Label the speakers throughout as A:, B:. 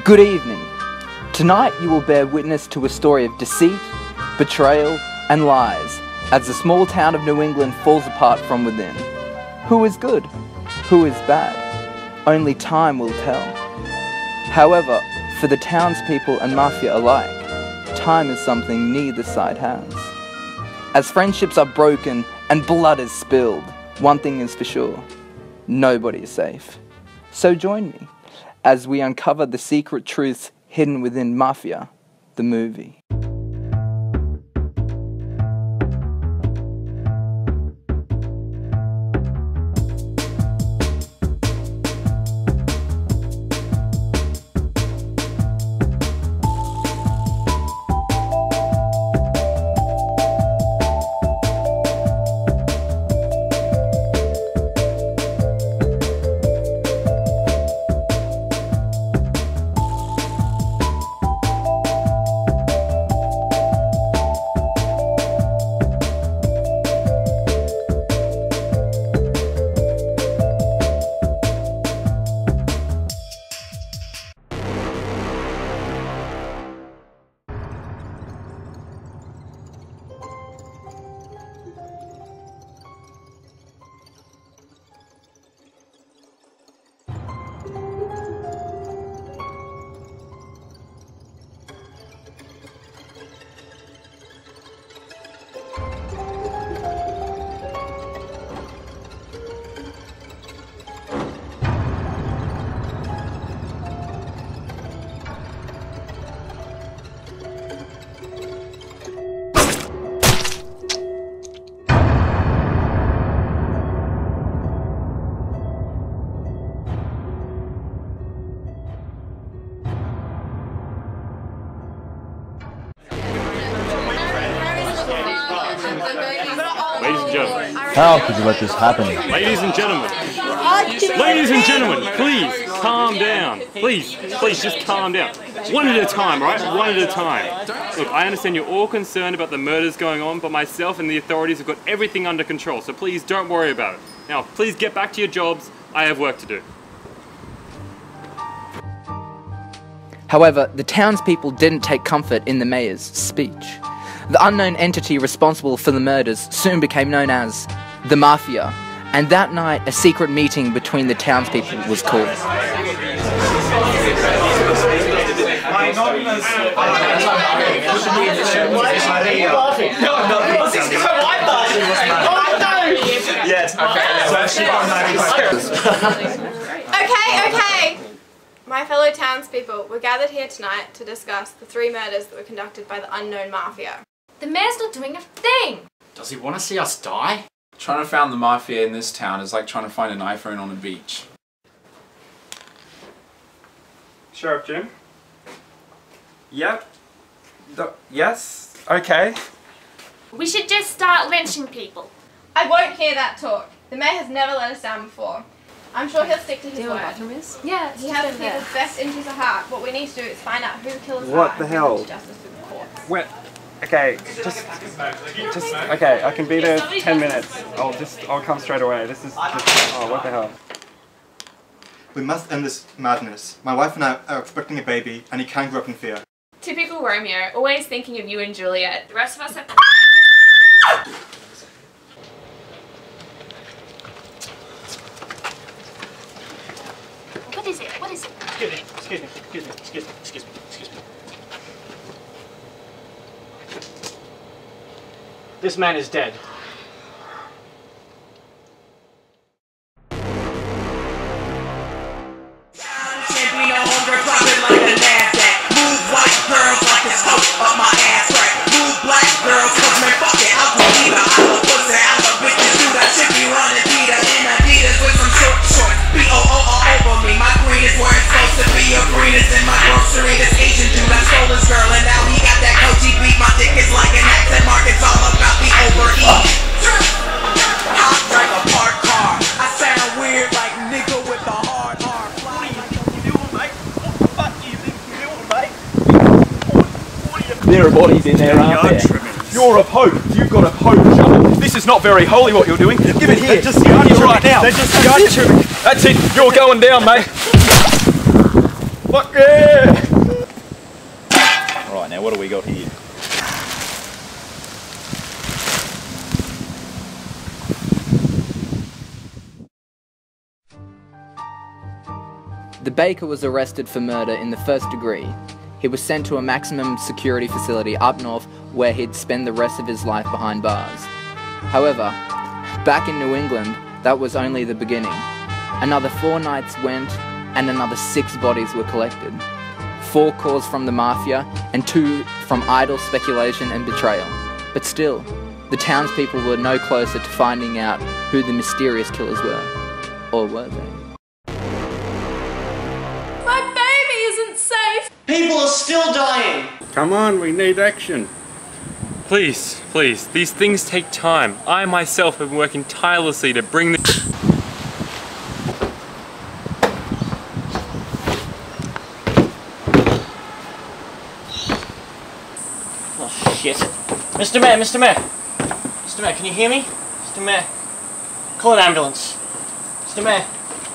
A: Good evening. Tonight you will bear witness to a story of deceit, betrayal, and lies as the small town of New England falls apart from within. Who is good? Who is bad? Only time will tell. However, for the townspeople and Mafia alike, time is something neither side has. As friendships are broken and blood is spilled, one thing is for sure: nobody is safe. So join me as we uncover the secret truths hidden within Mafia, the movie.
B: Ladies and gentlemen.
C: How could you let this happen?
B: Ladies and gentlemen. Ladies and gentlemen, please calm down. Please just calm down. One at a time, right? One at a time. Look, I understand you're all concerned about the murders going on, but myself and the authorities have got everything under control, so please don't worry about it. Now, please get back to your jobs. I have work to do.
A: However, the townspeople didn't take comfort in the mayor's speech. The unknown entity responsible for the murders soon became known as the Mafia, and that night a secret meeting between the townspeople was called.
D: Okay. My fellow townspeople, we're gathered here tonight to discuss the 3 murders that were conducted by the unknown Mafia.
E: The mayor's not doing a thing!
F: Does he want to see us die?
G: Trying to find the Mafia in this town is like trying to find an iPhone on a beach.
H: Sheriff Jim? Yep. Yes? Okay.
E: We should just start lynching people.
D: I won't hear that talk. The mayor has never let us down before. I'm sure he'll stick to his word.
E: Yeah,
D: He has the people's best interests at heart. What we need to do is find out who the killers are.
H: What the hell?
D: And justice through the courts.
H: Wait. Okay, just okay, I can be there 10 minutes. I'll come straight away. This is just, oh, what the hell?
I: We must end this madness. My wife and I are expecting a baby, and he can't grow up in fear.
E: Typical Romeo, always thinking of you and Juliet. The rest of us have... What is it? What is it?
J: Excuse me. This man is dead.
C: There are bodies in there, aren't there? You're a pope. You've got a pope shovel. This is not very holy what you're doing. Give it here. Just right now. That's it. You're going down, mate. Fuck yeah! Alright, now what do we got here?
A: The baker was arrested for murder in the first degree. He was sent to a maximum security facility up north where he'd spend the rest of his life behind bars. However, back in New England, that was only the beginning. Another 4 nights went and another 6 bodies were collected. 4 calls from the Mafia and 2 from idle speculation and betrayal. But still, the townspeople were no closer to finding out who the mysterious killers were. Or were they?
E: My baby isn't safe!
J: People are still dying!
H: Come on, we need action.
B: Please, please, these things take time. I myself have been working tirelessly to bring this.
J: Oh shit. Mr. Mayor, Mr. Mayor! Mr. Mayor, can you hear me? Mr. Mayor. Call an ambulance. Mr. Mayor.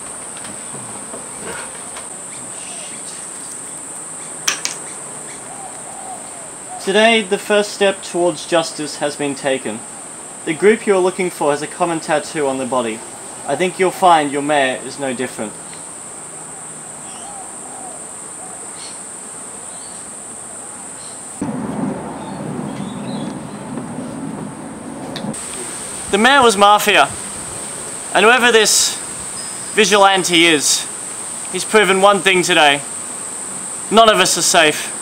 J: Today, the first step towards justice has been taken. The group you are looking for has a common tattoo on the body. I think you'll find your mayor is no different. The mayor was Mafia, and whoever this vigilante is, he's proven one thing today. None of us are safe.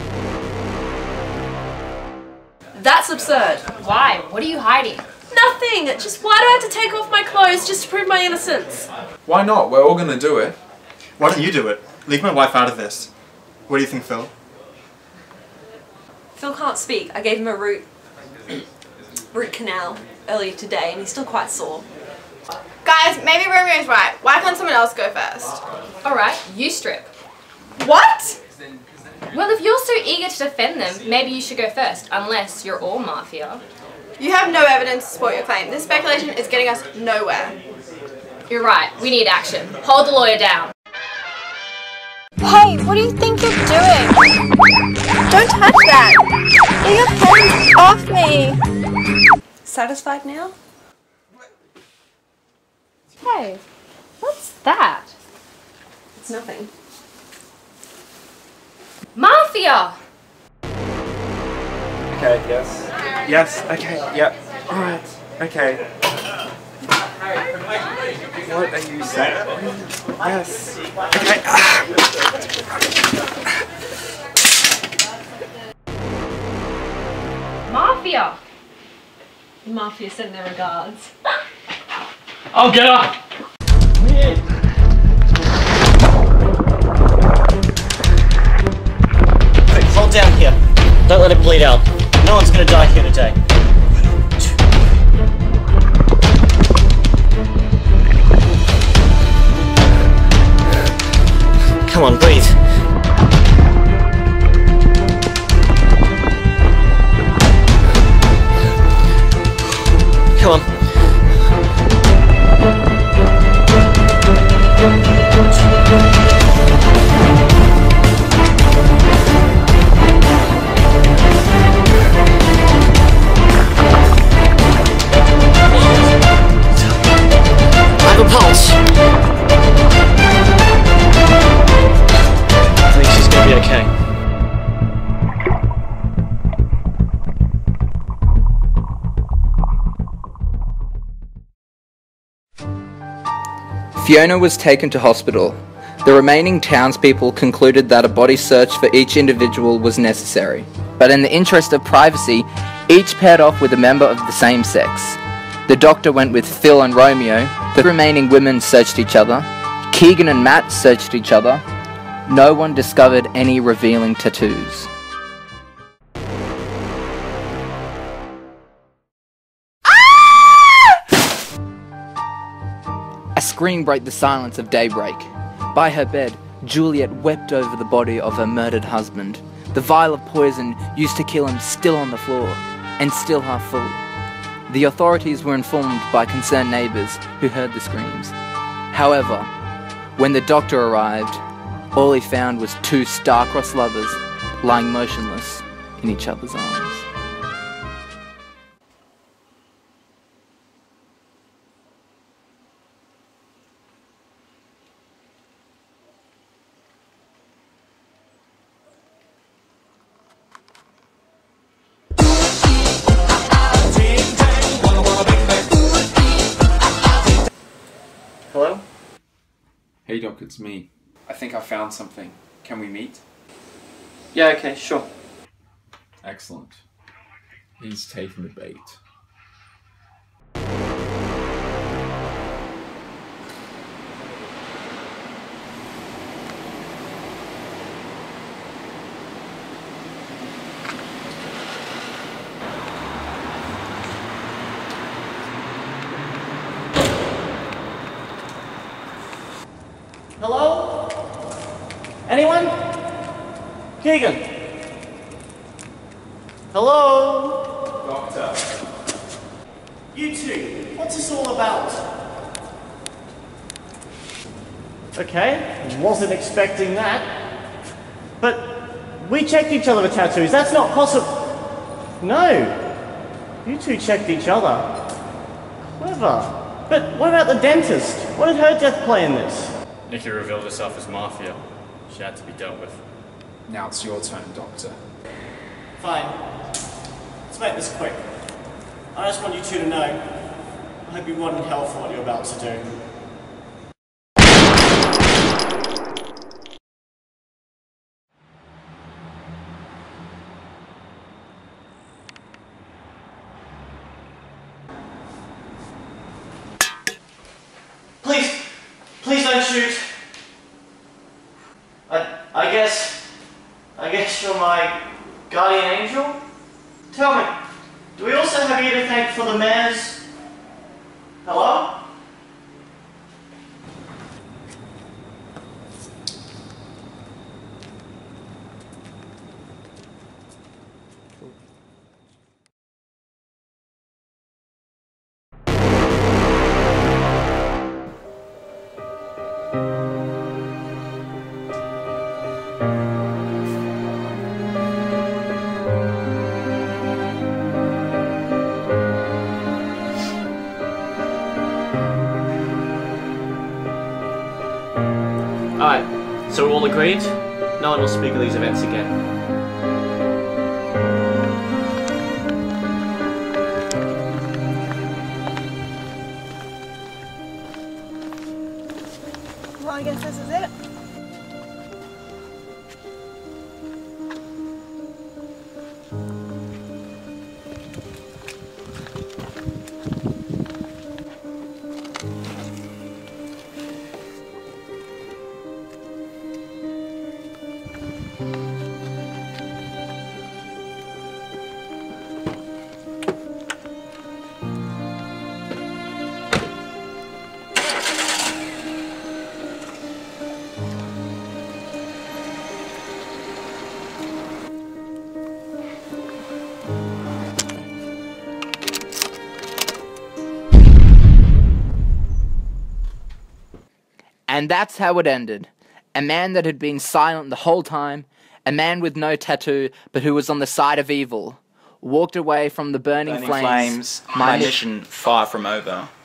K: That's absurd.
E: Why? What are you hiding?
K: Nothing! Just why do I have to take off my clothes just to prove my innocence?
G: Why not? We're all gonna do it.
I: Why don't you do it? Leave my wife out of this. What do you think, Phil?
K: Phil can't speak. I gave him a root canal earlier today and he's still quite sore.
D: Guys, maybe Romeo's right. Why can't someone else go first?
E: Alright, you strip.
D: What?
E: Well, if you're so eager to defend them, maybe you should go first, unless you're all Mafia.
D: You have no evidence to support your claim. This speculation is getting us nowhere.
E: You're right, we need action. Hold the lawyer down.
D: Hey, what do you think you're doing? Don't touch that! Get your hands off me!
K: Satisfied now?
E: Hey, what's that?
K: It's nothing.
E: Mafia!
H: Okay, yes. Yes, okay, yep. Alright, okay. What are you saying? Yes. Okay.
E: Mafia!
K: The Mafia send their regards.
J: I'll get up! Quick, hold down here. Don't let it bleed out. No one's gonna die here today. Come on, breathe. Come on. I have a pulse. I think she's gonna be okay.
A: Fiona was taken to hospital. The remaining townspeople concluded that a body search for each individual was necessary. But in the interest of privacy, each paired off with a member of the same sex. The doctor went with Phil and Romeo. The remaining women searched each other. Keegan and Matt searched each other. No one discovered any revealing tattoos. A scream broke the silence of daybreak. By her bed, Juliet wept over the body of her murdered husband. The vial of poison used to kill him still on the floor, and still half full. The authorities were informed by concerned neighbours who heard the screams. However, when the doctor arrived, All he found was two star-crossed lovers lying motionless in each other's arms.
J: Hello?
G: Hey Doc, it's me. I think I found something. Can we meet?
J: Yeah, okay, sure.
G: Excellent. He's taking the bait.
J: Hello? Anyone? Keegan? Hello?
C: Doctor.
J: You two, what's this all about? Okay, wasn't expecting that. But we checked each other for tattoos, that's not possible. No, you two checked each other. Clever. But what about the dentist? What did her death play in this?
F: Nikki revealed herself as Mafia. She had to be dealt with.
G: Now it's your turn, Doctor.
J: Fine. Let's make this quick. I just want you two to know, I hope you rot in hell for what you're about to do. Please don't shoot. I guess you're my guardian angel? Tell me, do we also have you to thank for the mayor's... Hello? Alright, so we're all agreed? No one will speak of these events again.
D: Well, I guess this is it.
A: And that's how it ended. A man that had been silent the whole time, a man with no tattoo, but who was on the side of evil, walked away from the burning flames.
C: My mission far from over.